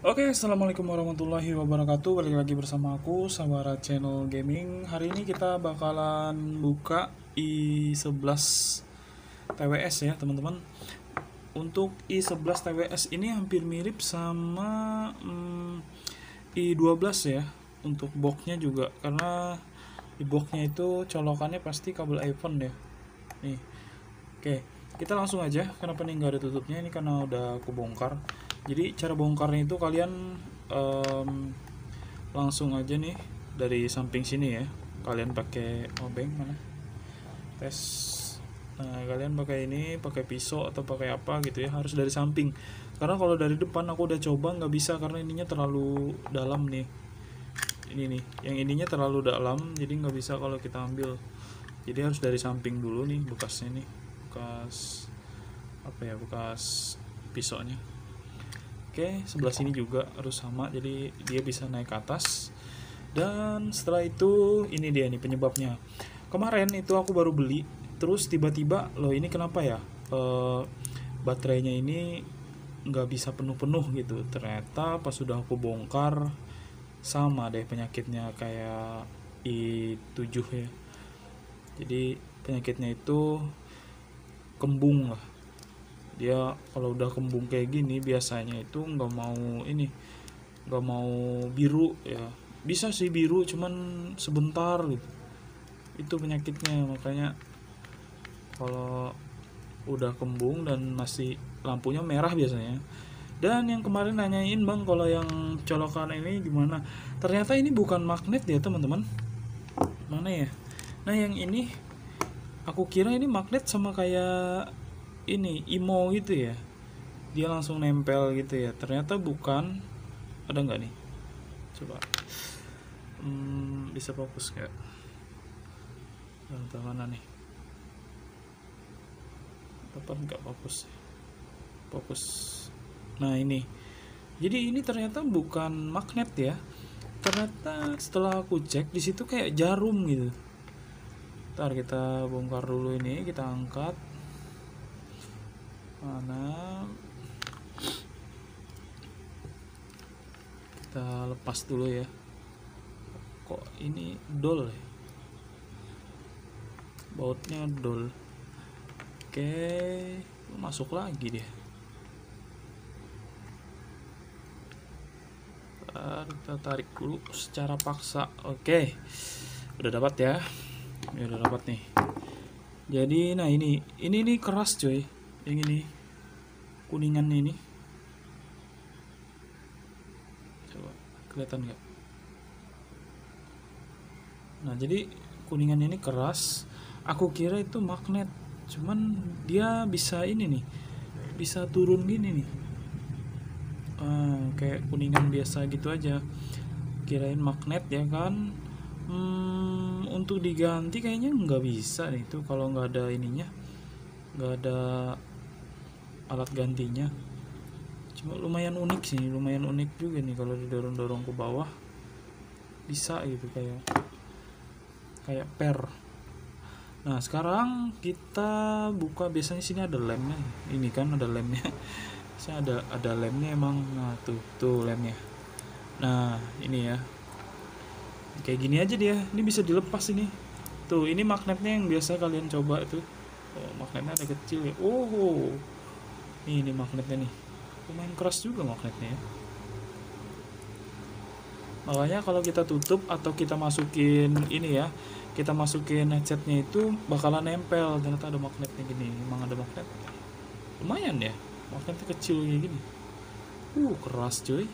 Oke, assalamualaikum warahmatullahi wabarakatuh. Balik lagi bersama aku, Sabara Channel Gaming. Hari ini kita bakalan buka i11 TWS ya, teman-teman. Untuk i11 TWS ini hampir mirip sama i12 ya. Untuk boxnya juga, karena di boxnya itu colokannya pasti kabel iPhone ya. Nih, oke, kita langsung aja. Kenapa nih nggak ada tutupnya? Ini karena udah aku bongkar. Jadi cara bongkarnya itu kalian em, langsung aja nih dari samping sini ya. Kalian pakai obeng mana? Tes. Nah, kalian pakai ini, pakai pisau atau pakai apa gitu ya. Harus dari samping. Karena kalau dari depan aku udah coba nggak bisa karena ininya terlalu dalam nih. Ini nih, yang ininya terlalu dalam, jadi nggak bisa kalau kita ambil. Jadi harus dari samping dulu nih bekasnya nih, bekas apa ya, bekas pisaunya. Oke, sebelah sini juga harus sama, jadi dia bisa naik ke atas. Dan setelah itu ini dia nih penyebabnya. Kemarin itu aku baru beli, terus tiba-tiba loh ini kenapa ya, baterainya ini nggak bisa penuh-penuh gitu. Ternyata pas sudah aku bongkar sama deh penyakitnya kayak i7 ya. Jadi penyakitnya itu kembung lah. Dia kalau udah kembung kayak gini biasanya itu nggak mau biru ya. Bisa sih biru cuman sebentar gitu. Itu penyakitnya, makanya kalau udah kembung dan masih lampunya merah biasanya. Dan yang kemarin nanyain bang kalau yang colokan ini gimana, ternyata ini bukan magnet ya teman-teman. Mana ya, nah yang ini aku kira ini magnet sama kayak ini imo gitu ya, dia langsung nempel gitu ya, ternyata bukan. Ada nggak nih, coba bisa fokus nggak yang mana nih, dapat nggak fokus, fokus. Nah ini, jadi ini ternyata bukan magnet ya, ternyata setelah aku cek di situ kayak jarum gitu. Ntar kita bongkar dulu, ini kita angkat. Mana, kita lepas dulu ya. Kok ini dol ya, bautnya dol. Oke, masuk lagi dia. Kita tarik dulu secara paksa. Oke, udah dapat ya. Ya udah dapat nih. Jadi nah ini nih keras coy. Yang ini kuningan ini. Coba kelihatan nggak? Nah jadi kuningan ini keras. Aku kira itu magnet, cuman dia bisa ini nih, bisa turun gini nih. Kayak kuningan biasa gitu aja. Kirain magnet ya kan. Untuk diganti kayaknya nggak bisa nih itu kalau nggak ada ininya, nggak ada alat gantinya. Cuma lumayan unik sih, lumayan unik juga nih kalau didorong-dorong ke bawah bisa gitu, kayak per. Nah sekarang kita buka, biasanya sini ada lemnya, ini kan ada lemnya. Saya ada lemnya emang. Nah tuh lemnya. Nah ini ya, kayak gini aja dia, ini bisa dilepas ini. Tuh ini magnetnya yang biasa kalian coba itu. Oh, magnetnya ada kecil ya. Oh ini magnetnya nih, lumayan keras juga magnetnya ya. Makanya kalau kita tutup atau kita masukin ini ya, kita masukin headsetnya itu bakalan nempel. Ternyata ada magnetnya gini, emang ada magnet. Lumayan ya, magnetnya kecil kayak gini. Keras cuy.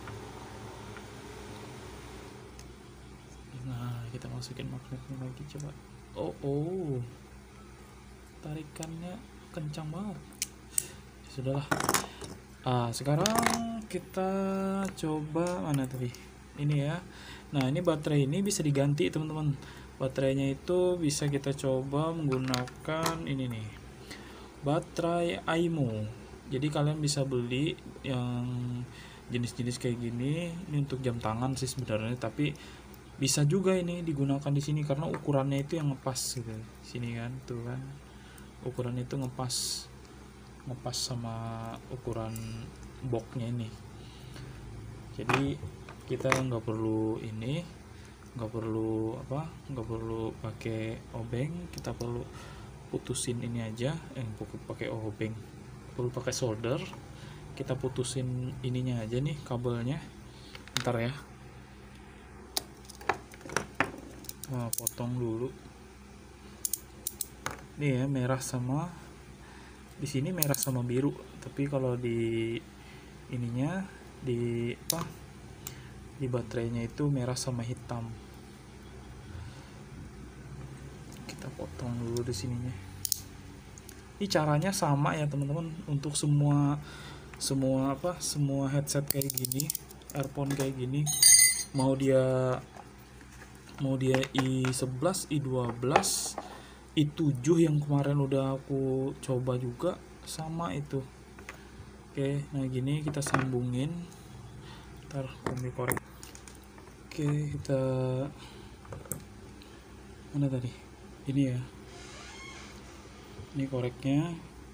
Nah kita masukin magnetnya lagi coba. Oh tarikannya kencang banget. Sudahlah. Sekarang kita coba mana tadi, ini ya. Nah ini baterai ini bisa diganti teman-teman. Baterainya itu bisa kita coba menggunakan ini nih, baterai AIMO. Jadi kalian bisa beli yang jenis-jenis kayak gini. Ini untuk jam tangan sih sebenarnya, tapi bisa juga ini digunakan di sini karena ukurannya itu yang ngepas gitu. Sini kan, tuh kan, ukurannya itu ngepas sama ukuran boxnya ini. Jadi kita nggak perlu nggak perlu pakai obeng, kita perlu putusin ini aja, pakai obeng, perlu pakai solder, kita putusin ininya aja nih, kabelnya. Ntar ya, potong dulu nih ya, merah sama, di sini merah sama biru, tapi kalau di ininya, di baterainya itu merah sama hitam. Kita potong dulu di sininya. Ini caranya sama ya teman-teman untuk semua headset kayak gini, earphone kayak gini, mau dia i11, i12, i7 yang kemarin udah aku coba juga sama itu. Oke, nah gini kita sambungin. Ntar kami korek. Oke, kita mana tadi? Ini ya. Ini koreknya.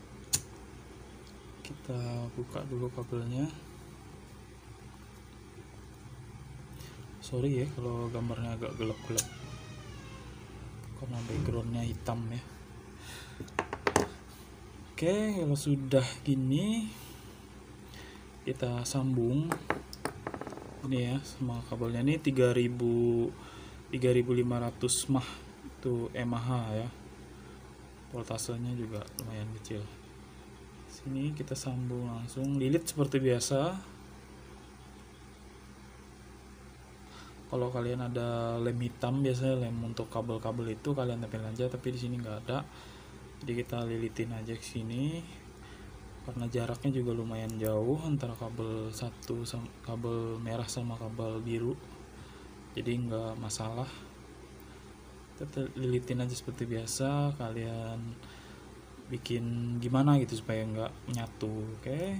Kita buka dulu kabelnya. Sorry ya kalau gambarnya agak gelap-gelap karena backgroundnya hitam ya. Oke, kalau sudah gini kita sambung ini ya sama kabelnya. Ini 3500 mah itu mAh ya, voltasenya juga lumayan kecil. Sini kita sambung langsung, lilit seperti biasa. Kalau kalian ada lem hitam, biasanya lem untuk kabel-kabel itu kalian tempel aja, tapi di sini nggak ada, jadi kita lilitin aja ke sini. Karena jaraknya juga lumayan jauh antara kabel satu sama kabel merah sama kabel biru, jadi nggak masalah. Kita lilitin aja seperti biasa. Kalian bikin gimana gitu supaya nggak nyatu. Oke,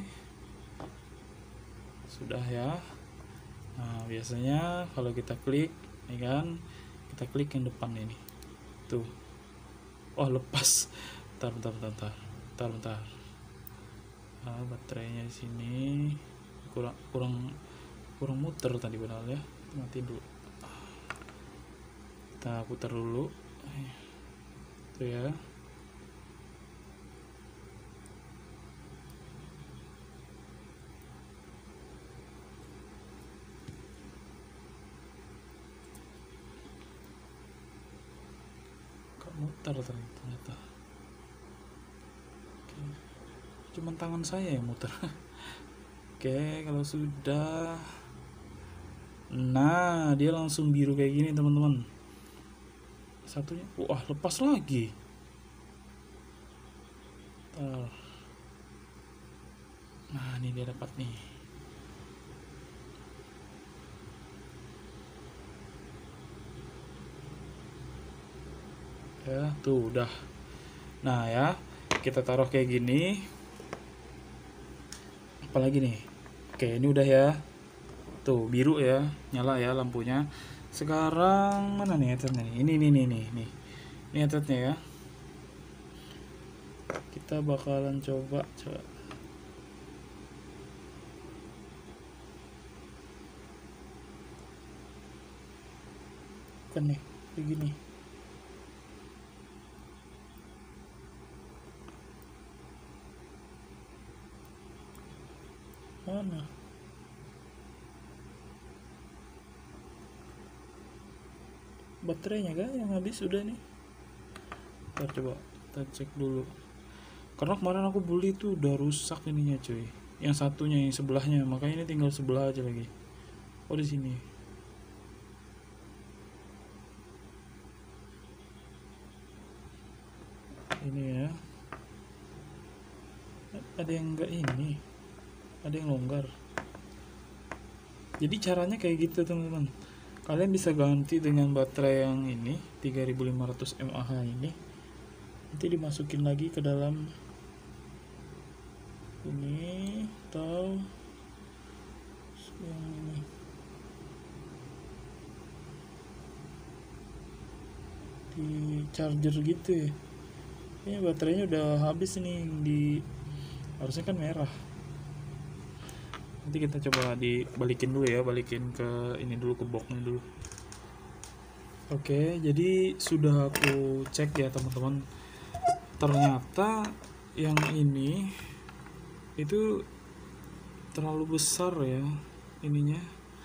sudah ya. Nah biasanya kalau kita klik ini kan, kita klik yang depan ini tuh, oh lepas. Bentar. Baterainya di sini kurang muter tadi padahal ya. Mati dulu, kita putar dulu tuh ya. Muter ternyata. Oke. Cuman tangan saya yang muter. Oke, kalau sudah, nah dia langsung biru kayak gini teman-teman. Satunya wah lepas lagi. Nah ini dia dapat nih. Ya tuh udah. Nah ya, kita taruh kayak gini. Apalagi nih, oke ini udah ya, tuh biru ya, nyala ya lampunya. Sekarang mana nih headsetnya nih? Ini headsetnya ya. Kita bakalan coba kan nih kayak gini. Mana? Baterainya kan yang habis udah nih. Ntar coba kita cek dulu. Karena kemarin aku beli tuh udah rusak ininya cuy. Yang satunya yang sebelahnya, makanya ini tinggal sebelah aja lagi. Oh di sini. Ini ya. Ada yang enggak ini. Ada yang longgar. Jadi caranya kayak gitu teman-teman. Kalian bisa ganti dengan baterai yang ini 3500 mAh ini. Nanti dimasukin lagi ke dalam ini atau yang ini. Di charger gitu ya. Ini baterainya udah habis nih, harusnya kan merah. Nanti kita coba dibalikin dulu ya, balikin ke ini dulu, ke boxnya dulu. Oke, jadi sudah aku cek ya teman-teman, ternyata yang ini itu terlalu besar ya ininya,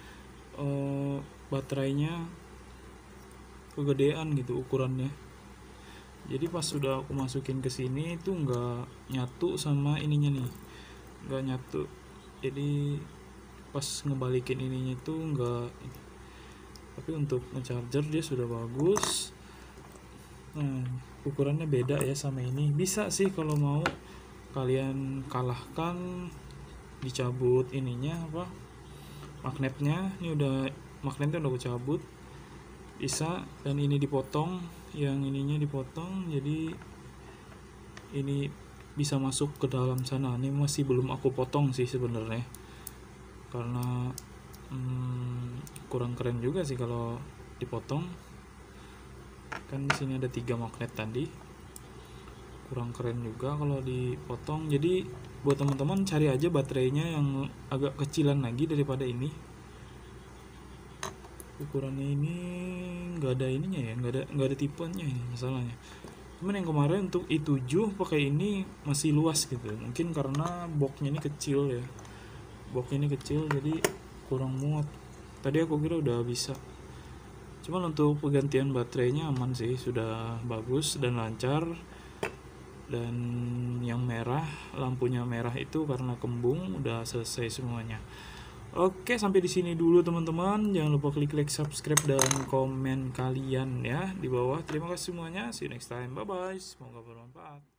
baterainya kegedean gitu ukurannya. Jadi pas sudah aku masukin ke sini itu nggak nyatu sama ininya nih, nggak nyatu. Jadi pas ngebalikin ininya itu nggak, tapi untuk ngecharger dia sudah bagus. Nah, ukurannya beda ya sama ini. Bisa sih kalau mau kalian kalahkan, dicabut ininya apa, magnetnya. Ini udah, magnetnya udah aku cabut, bisa. Dan ini dipotong, yang ininya dipotong, jadi ini bisa masuk ke dalam sana. Ini masih belum aku potong sih sebenarnya, karena kurang keren juga sih kalau dipotong. Kan di sini ada 3 magnet tadi, kurang keren juga kalau dipotong. Jadi buat teman-teman cari aja baterainya yang agak kecilan lagi daripada ini. Ukurannya ini nggak ada ininya ya, nggak ada tipenya ini masalahnya. Cuman yang kemarin untuk i7 pakai ini masih luas gitu, mungkin karena boxnya ini kecil ya, boxnya ini kecil jadi kurang muat. Tadi aku kira udah bisa, cuman untuk penggantian baterainya aman sih, sudah bagus dan lancar. Dan yang merah, lampunya merah itu karena kembung, udah selesai semuanya. Oke, sampai di sini dulu teman-teman. Jangan lupa klik like, subscribe, dan komen kalian ya di bawah. Terima kasih semuanya. See you next time. Bye bye. Semoga bermanfaat.